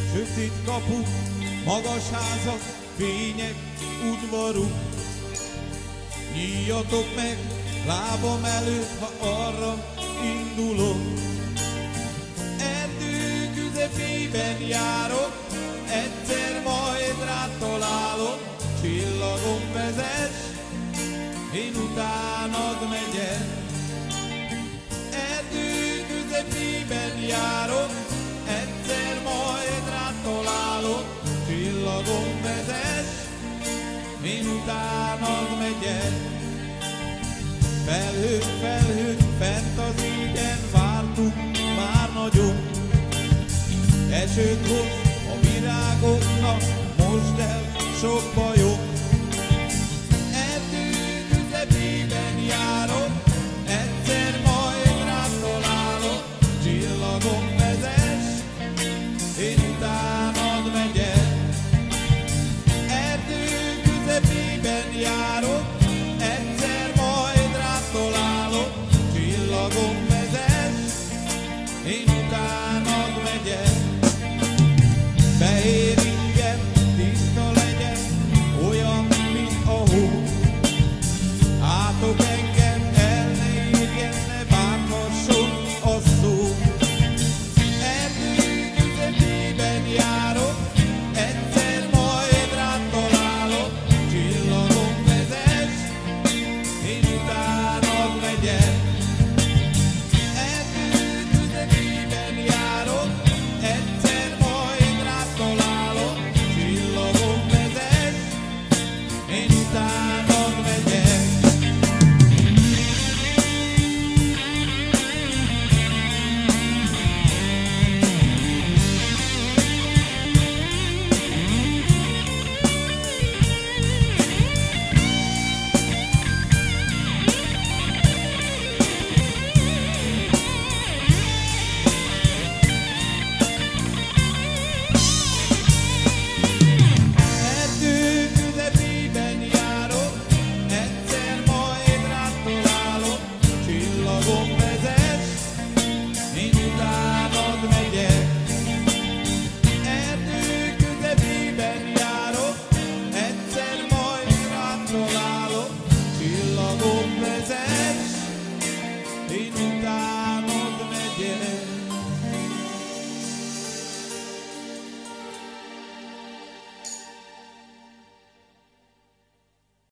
sötét kapuk, magas házak, fények, udvaruk. Nyíljatok meg lábam előtt, ha arra indulok. Erdő közepében járok, egyszer majd rád találok. Csillagom vezess, én utánad megyek. Erdő közepében járok, egyszer majd rád találok. Csillagom vezess, én utánad megyek. Felhők, felhők, fent a